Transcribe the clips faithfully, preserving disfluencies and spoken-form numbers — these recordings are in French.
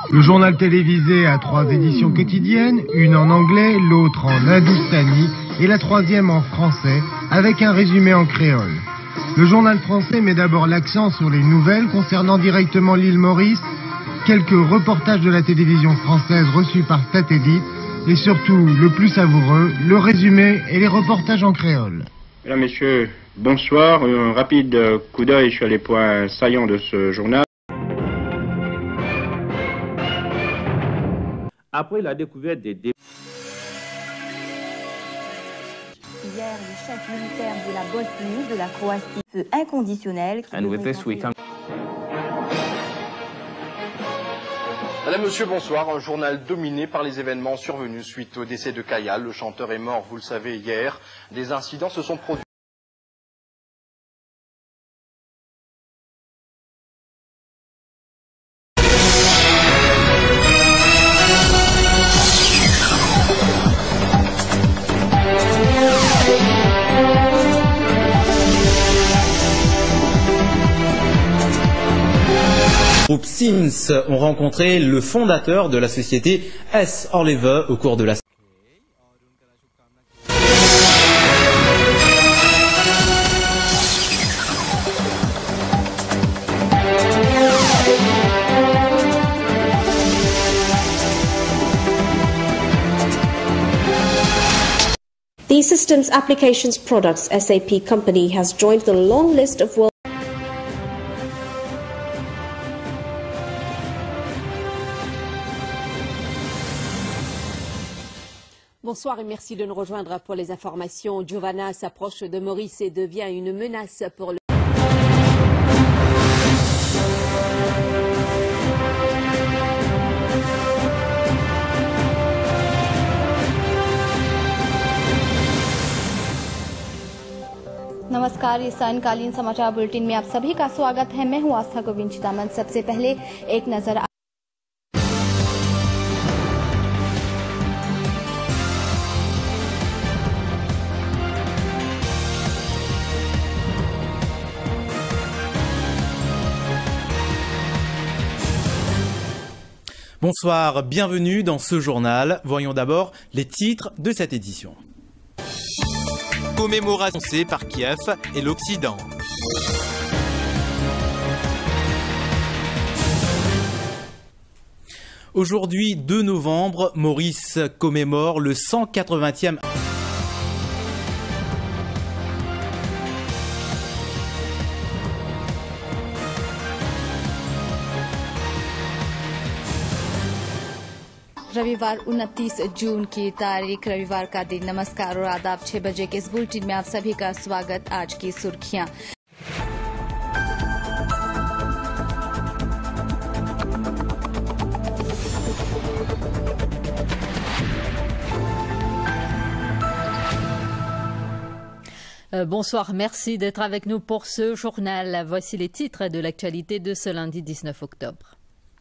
Le journal télévisé a trois éditions quotidiennes, une en anglais, l'autre en hindoustani et la troisième en français, avec un résumé en créole. Le journal français met d'abord l'accent sur les nouvelles concernant directement l'île Maurice, quelques reportages de la télévision française reçus par satellite et surtout, le plus savoureux, le résumé et les reportages en créole. Mesdames, Messieurs, bonsoir. Un rapide coup d'œil sur les points saillants de ce journal. Après la découverte des dé... Hier, le chef militaire de la Bosnie, de la Croatie, feu inconditionnel. And with this we come... Madame, Monsieur, bonsoir. Un journal dominé par les événements survenus suite au décès de Kayal. Le chanteur est mort, vous le savez, hier. Des incidents se sont produits. Le groupe Sims ont rencontré le fondateur de la société S. Orlever au cours de la... The Systems Applications Products S A P company has joined the long list of world Bonsoir et merci de nous rejoindre pour les informations. Giovanna s'approche de Maurice et devient une menace pour le... नमस्कार, इस सायंकालीन समाचार बुलेटिन में आप सभी का स्वागत है। मैं हूं आस्था गोविंद चिदामन। सबसे पहले एक नजर Bonsoir, bienvenue dans ce journal. Voyons d'abord les titres de cette édition. Commémoration par Kiev et l'Occident. Aujourd'hui, deux novembre, Maurice commémore le cent quatre-vingtième... रविवार उनतीस जून की तारीख रविवार का दिन। नमस्कार और आदाब। छह बजे के इस बुलेटिन में आप सभी का स्वागत। आज की सुर्खियां। Euh, bonsoir, merci d'être avec nous pour ce journal. Voici les titres de l'actualité de ce lundi dix-neuf octobre.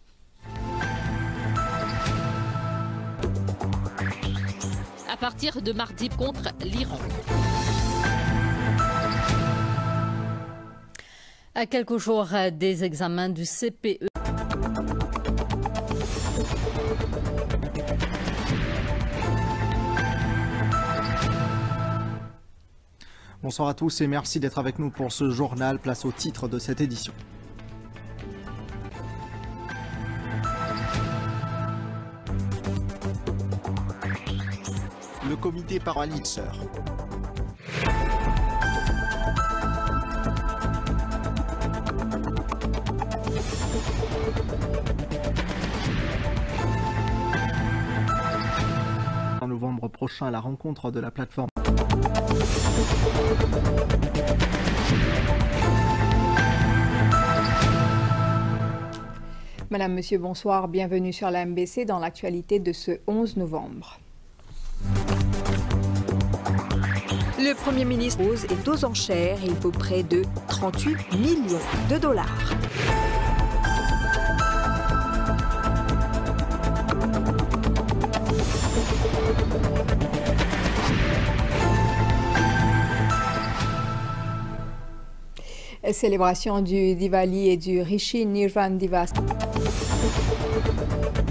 À partir de mardi contre l'Iran. À quelques jours des examens du C P E. Bonsoir à tous et merci d'être avec nous pour ce journal. Place au titre de cette édition. Le comité paralyseur. En novembre prochain, à la rencontre de la plateforme. Madame, Monsieur, bonsoir. Bienvenue sur la M B C dans l'actualité de ce onze novembre. Le Premier ministre est aux enchères et il vaut près de trente-huit millions de dollars. Célébration du Diwali et du Rishi Nirvan Divas.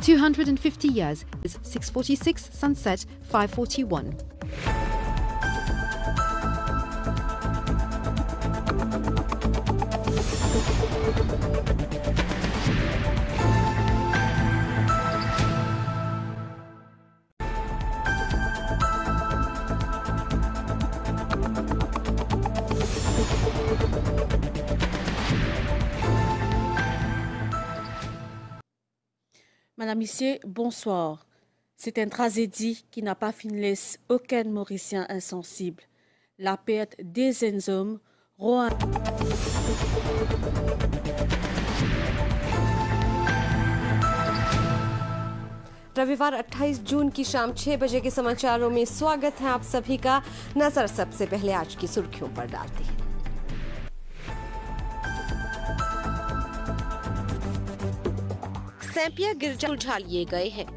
two hundred fifty years is six forty-six, sunset five forty-one. Madame, Monsieur, bonsoir. C'est une tragédie qui n'a pas fini laisse aucun Mauricien insensible. La perte des jeunes hommes rend रविवार अट्ठाईस जून की शाम छह बजे के समाचारों में स्वागत है आप सभी का। नजर सबसे पहले आज की सुर्खियों पर डालते हैं। सैंपिया गिरजा उलझा लिए गए हैं।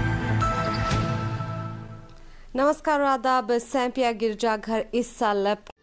नमस्कार और आदाब। सैंपिया गिरजाघर इस साल